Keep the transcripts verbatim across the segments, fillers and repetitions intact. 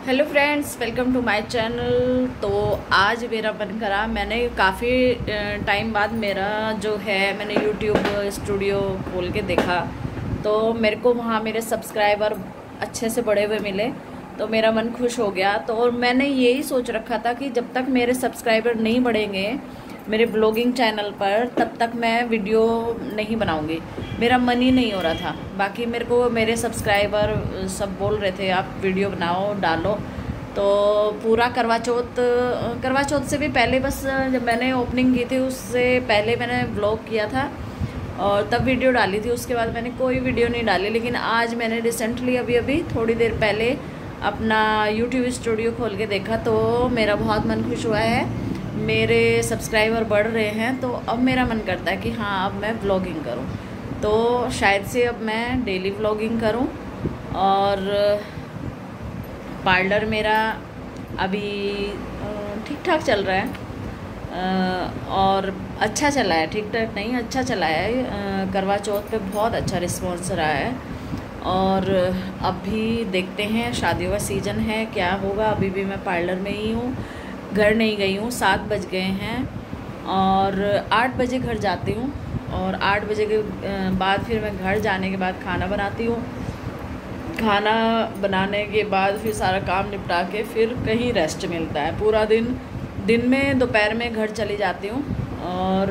Hello friends, welcome to my channel. तो आज मेरा मन करा, मैंने काफ़ी टाइम बाद मेरा जो है मैंने यूट्यूब स्टूडियो खोल के देखा तो मेरे को वहाँ मेरे सब्सक्राइबर अच्छे से बढ़े हुए मिले तो मेरा मन खुश हो गया। तो और मैंने यही सोच रखा था कि जब तक मेरे सब्सक्राइबर नहीं बढ़ेंगे मेरे ब्लॉगिंग चैनल पर तब तक मैं वीडियो नहीं बनाऊंगी। मेरा मन ही नहीं हो रहा था। बाकी मेरे को मेरे सब्सक्राइबर सब बोल रहे थे आप वीडियो बनाओ डालो। तो पूरा करवा चौथ करवा चौथ से भी पहले, बस जब मैंने ओपनिंग की थी उससे पहले मैंने ब्लॉग किया था और तब वीडियो डाली थी। उसके बाद मैंने कोई वीडियो नहीं डाली। लेकिन आज मैंने रिसेंटली अभी अभी थोड़ी देर पहले अपना यूट्यूब स्टूडियो खोल के देखा तो मेरा बहुत मन खुश हुआ है। मेरे सब्सक्राइबर बढ़ रहे हैं तो अब मेरा मन करता है कि हाँ अब मैं व्लॉगिंग करूं। तो शायद से अब मैं डेली व्लॉगिंग करूं। और पार्लर मेरा अभी ठीक ठाक चल रहा है और अच्छा चला है। ठीक ठाक नहीं, अच्छा चला है। करवा चौथ पे बहुत अच्छा रिस्पॉन्स रहा है और अभी देखते हैं, शादियों का सीज़न है, क्या होगा। अभी भी मैं पार्लर में ही हूँ, घर नहीं गई हूँ। सात बज गए हैं और आठ बजे घर जाती हूँ और आठ बजे के बाद फिर मैं घर जाने के बाद खाना बनाती हूँ। खाना बनाने के बाद फिर सारा काम निपटा के फिर कहीं रेस्ट मिलता है पूरा दिन। दिन में दोपहर में घर चली जाती हूँ और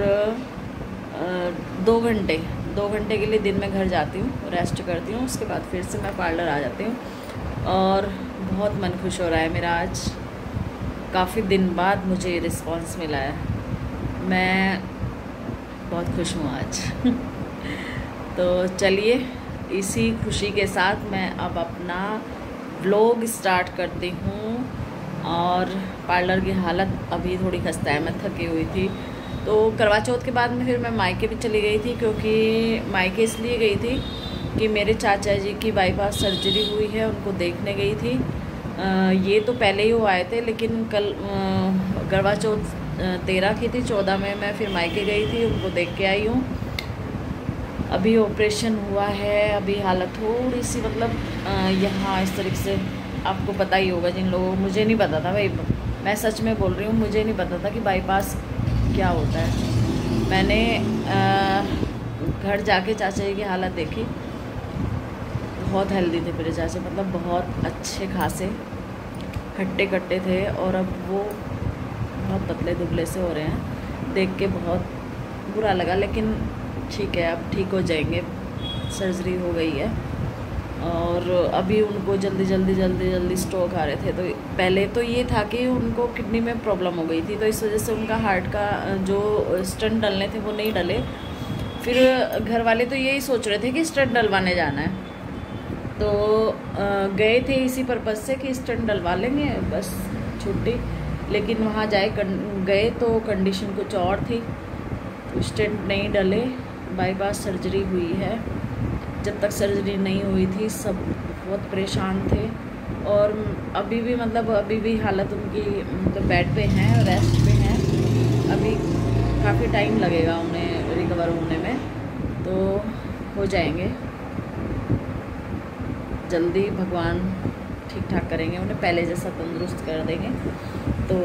दो घंटे दो घंटे के लिए दिन में घर जाती हूँ, रेस्ट करती हूँ। उसके बाद फिर से मैं पार्लर आ जाती हूँ और बहुत मन खुश हो रहा है मेरा। आज काफ़ी दिन बाद मुझे रिस्पांस मिला है, मैं बहुत खुश हूँ आज। तो चलिए इसी खुशी के साथ मैं अब अपना व्लॉग स्टार्ट करती हूँ। और पार्लर की हालत अभी थोड़ी खस्ता है, मैं थकी हुई थी। तो करवा चौथ के बाद में फिर मैं मायके भी चली गई थी, क्योंकि मायके इसलिए गई थी कि मेरे चाचा जी की बाईपास सर्जरी हुई है, उनको देखने गई थी। आ, ये तो पहले ही वो आए थे, लेकिन कल करवा चौथ तेरह की थी, चौदह में मैं फिर मायके गई थी, उनको देख के आई हूँ। अभी ऑपरेशन हुआ है, अभी हालत थोड़ी सी मतलब यहाँ इस तरीके से आपको पता ही होगा जिन लोगों, मुझे नहीं पता था भाई, मैं सच में बोल रही हूँ, मुझे नहीं पता था कि बाईपास क्या होता है। मैंने आ, घर जाके चाचा जी की हालत देखी, बहुत हेल्दी थे मेरे चाचा, मतलब बहुत अच्छे खासे हट्टे कट्टे थे और अब वो बहुत पतले दुबले से हो रहे हैं। देख के बहुत बुरा लगा, लेकिन ठीक है अब ठीक हो जाएंगे। सर्जरी हो गई है और अभी उनको जल्दी जल्दी जल्दी जल्दी स्ट्रोक आ रहे थे। तो पहले तो ये था कि उनको किडनी में प्रॉब्लम हो गई थी, तो इस वजह से उनका हार्ट का जो स्टंट डलने थे वो नहीं डले। फिर घर वाले तो यही सोच रहे थे कि स्टंट डलवाने जाना है, तो गए थे इसी पर्पज़ से कि स्टंट डलवा लेंगे बस छुट्टी। लेकिन वहाँ जाए गए तो कंडीशन कुछ और थी, तो स्टंट नहीं डले, बाईपास सर्जरी हुई है। जब तक सर्जरी नहीं हुई थी सब बहुत परेशान थे और अभी भी मतलब अभी भी हालत उनकी मतलब बेड पे हैं, रेस्ट पे हैं। अभी काफ़ी टाइम लगेगा उन्हें रिकवर होने में, तो हो जाएंगे जल्दी, भगवान ठीक ठाक करेंगे उन्हें, पहले जैसा तंदुरुस्त कर देंगे। तो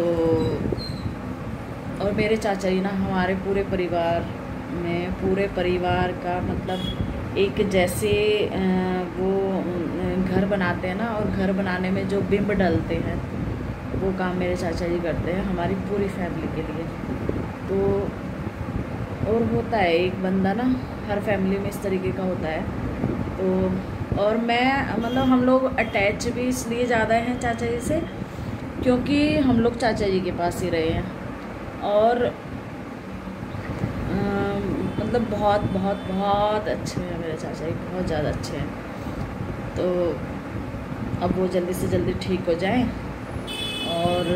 और मेरे चाचा जी ना हमारे पूरे परिवार में, पूरे परिवार का मतलब एक जैसे वो घर बनाते हैं ना, और घर बनाने में जो बिंब डलते हैं वो काम मेरे चाचा जी करते हैं हमारी पूरी फैमिली के लिए। तो और होता है एक बंदा ना, हर फैमिली में इस तरीके का होता है। तो और मैं मतलब हम लोग अटैच भी इसलिए ज़्यादा हैं चाचा जी से क्योंकि हम लोग चाचा जी के पास ही रहे हैं और आ, मतलब बहुत बहुत बहुत अच्छे हैं मेरे चाचा जी, बहुत ज़्यादा अच्छे हैं। तो अब वो जल्दी से जल्दी ठीक हो जाएं और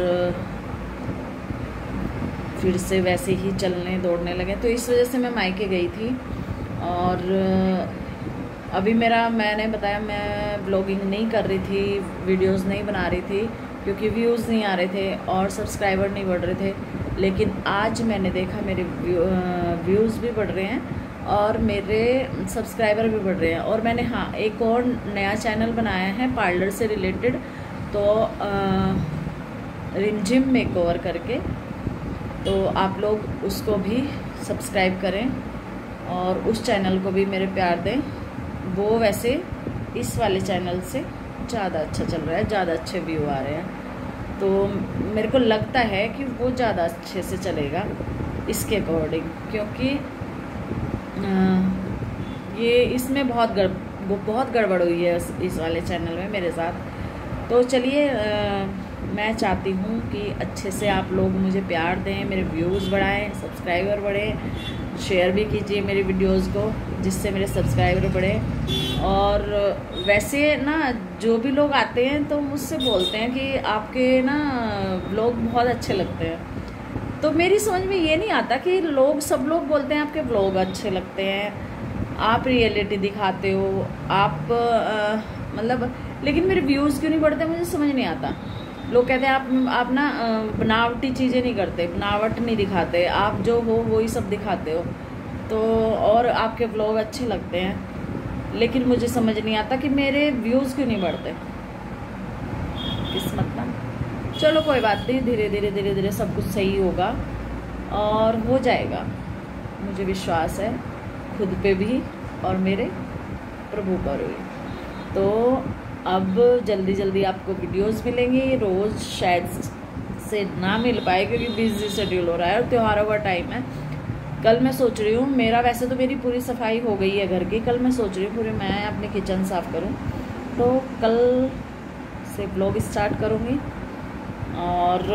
फिर से वैसे ही चलने दौड़ने लगे। तो इस वजह से मैं मायके गई थी और अभी मेरा, मैंने बताया मैं ब्लॉगिंग नहीं कर रही थी, वीडियोस नहीं बना रही थी क्योंकि व्यूज़ नहीं आ रहे थे और सब्सक्राइबर नहीं बढ़ रहे थे। लेकिन आज मैंने देखा मेरे व्यूज़ भी बढ़ रहे हैं और मेरे सब्सक्राइबर भी बढ़ रहे हैं। और मैंने हाँ एक और नया चैनल बनाया है पार्लर से रिलेटेड, तो रिमझिम मेकओवर करके, तो आप लोग उसको भी सब्सक्राइब करें और उस चैनल को भी मेरे प्यार दें। वो वैसे इस वाले चैनल से ज़्यादा अच्छा चल रहा है, ज़्यादा अच्छे व्यू आ रहे हैं, तो मेरे को लगता है कि वो ज़्यादा अच्छे से चलेगा इसके अकॉर्डिंग, क्योंकि ये इसमें बहुत गड़ बहुत गड़बड़ हुई है इस वाले चैनल में मेरे साथ। तो चलिए, मैं चाहती हूँ कि अच्छे से आप लोग मुझे प्यार दें, मेरे व्यूज़ बढ़ाएं, सब्सक्राइबर बढ़े, शेयर भी कीजिए मेरी वीडियोस को, जिससे मेरे सब्सक्राइबर बढ़े। और वैसे ना जो भी लोग आते हैं तो मुझसे बोलते हैं कि आपके ना व्लॉग बहुत अच्छे लगते हैं। तो मेरी समझ में ये नहीं आता कि लोग सब लोग बोलते हैं आपके व्लॉग अच्छे लगते हैं, आप रियलिटी दिखाते हो, आप आ, मतलब, लेकिन मेरे व्यूज़ क्यों नहीं बढ़ते, मुझे समझ नहीं आता। लोग कहते हैं आप आप ना बनावटी चीज़ें नहीं करते, बनावट नहीं दिखाते, आप जो हो वो ही सब दिखाते हो, तो और आपके व्लॉग अच्छे लगते हैं, लेकिन मुझे समझ नहीं आता कि मेरे व्यूज़ क्यों नहीं बढ़ते। किस्मत ना, चलो कोई बात नहीं, धीरे धीरे धीरे धीरे सब कुछ सही होगा और हो जाएगा, मुझे विश्वास है खुद पे भी और मेरे प्रभु पर भी। तो अब जल्दी जल्दी आपको वीडियोस मिलेंगी, रोज़ शायद से ना मिल पाए क्योंकि बिजी शेड्यूल हो रहा है और त्योहारों का टाइम है। कल मैं सोच रही हूँ, मेरा वैसे तो मेरी पूरी सफाई हो गई है घर की, कल मैं सोच रही हूँ पूरी मैं अपनी किचन साफ़ करूँ, तो कल से ब्लॉग स्टार्ट करूँगी। और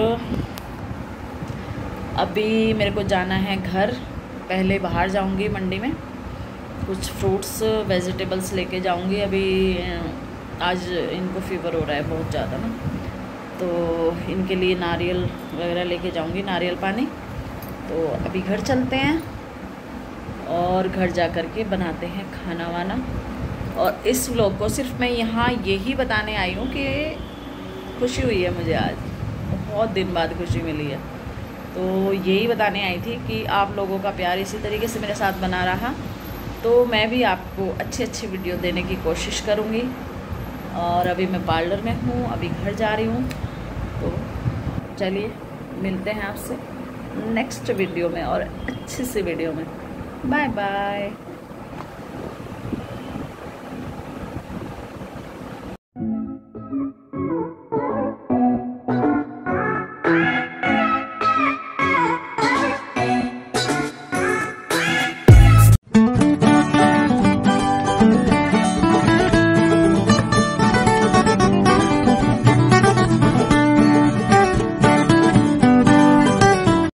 अभी मेरे को जाना है घर, पहले बाहर जाऊँगी मंडी में, कुछ फ्रूट्स वेजिटेबल्स लेके जाऊँगी। अभी आज इनको फीवर हो रहा है बहुत ज़्यादा ना, तो इनके लिए नारियल वगैरह लेके जाऊंगी, नारियल पानी। तो अभी घर चलते हैं और घर जा कर के बनाते हैं खाना वाना। और इस व्लॉग को सिर्फ मैं यहाँ यही बताने आई हूँ कि खुशी हुई है मुझे, आज बहुत दिन बाद खुशी मिली है, तो यही बताने आई थी कि आप लोगों का प्यार इसी तरीके से मेरे साथ बना रहा तो मैं भी आपको अच्छी अच्छी वीडियो देने की कोशिश करूँगी। और अभी मैं पार्लर में हूँ, अभी घर जा रही हूँ, तो चलिए मिलते हैं आपसे नेक्स्ट वीडियो में और अच्छी सी वीडियो में। Bye bye.